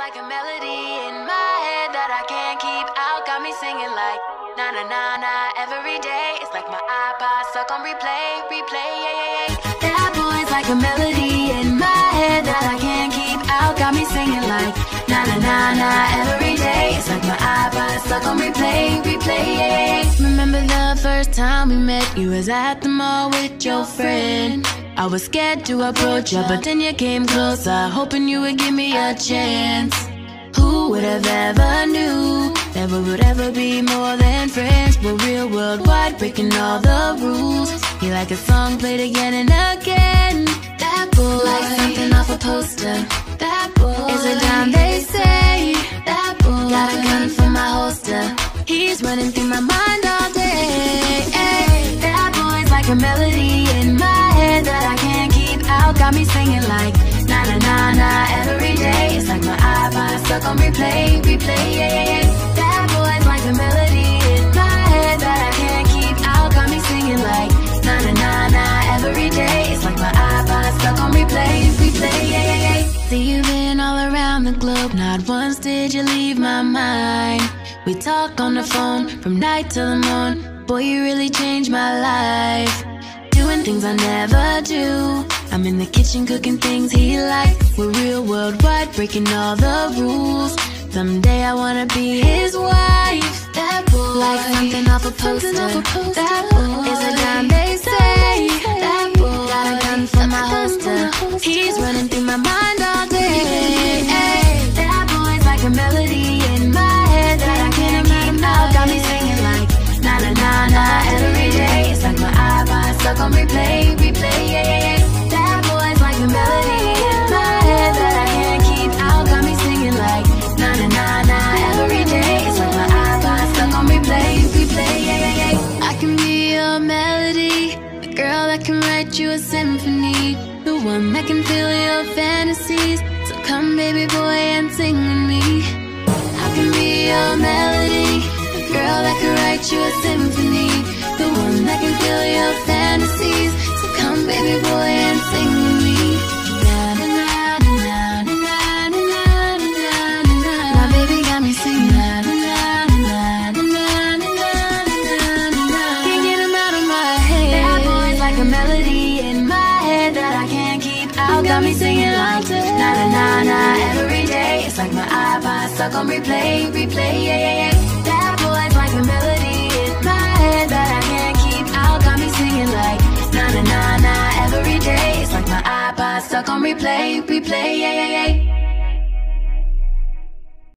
like a melody in my head that I can't keep out. Got me singing like na na na na every day. It's like my iPod stuck on replay, replay, yeah, yeah, yeah. That boy's like a melody in my head that I can't keep out. Got me singing like na na na na every day. It's like my iPod stuck on replay, replay, yeah, yeah, yeah. Remember the first time we met? You was at the mall with your friend. I was scared to approach you, but then you came closer, hoping you would give me a chance. Who would have ever knew that we would ever be more than friends? We're real worldwide, breaking all the rules. You like a song played again and again. That boy, like something off a poster. That boy is a dime, they say. That boy got a gun for my holster. He's running through my mind all day. Ay, that boy's like a melody in my head that I can't keep out. Got me singing like na na na na every day. It's like my iPod stuck on replay, replay, yeah, yeah, yeah. That boy's like a melody in my head that I can't keep out. Got me singing like na na na na every day. It's like my iPod stuck on replay, replay, yeah, yeah, yeah. See you been all around the globe, not once did you leave my mind. We talk on the phone from night till the morn. Boy, you really changed my life. Doing things I never do. I'm in the kitchen cooking things he likes. We're real worldwide, breaking all the rules. Someday I wanna be his wife. That boy, like something off a poster. That boy is a dime, they say. That boy got a gun for my holster. He's running through my mind all day. Ay, that boy's like a melody in my head that I can't keep out. Got me singing like na na na na every day. It's like my iPod stuck on replay, replay, yeah, yeah, yeah. That boy's like a melody in my head that I can't keep out. Got me singing like na na na na every day. It's like my iPod stuck on replay, replay, yeah, yeah, yeah. I can be your melody, the girl that can write you a symphony, the one that can fill your fantasies. So come, baby boy, and sing with me. I can be your melody, the girl that can write you a symphony, the one that can fill your fantasies. So come, baby boy, and sing with me. Na na na na na na na na na na. My baby got me singing. Na na na na na na na na na. Can't get him out of my head. That boy's like a melody in my head that I can't keep out. Got me singing like na na na na every day. It's like my iPod stuck on replay, replay, yeah, yeah, yeah. That boy's like a melody in my head that I can't keep out. Got me singing like na na na na every day. It's like my iPod stuck on replay, replay, yeah, yeah, yeah.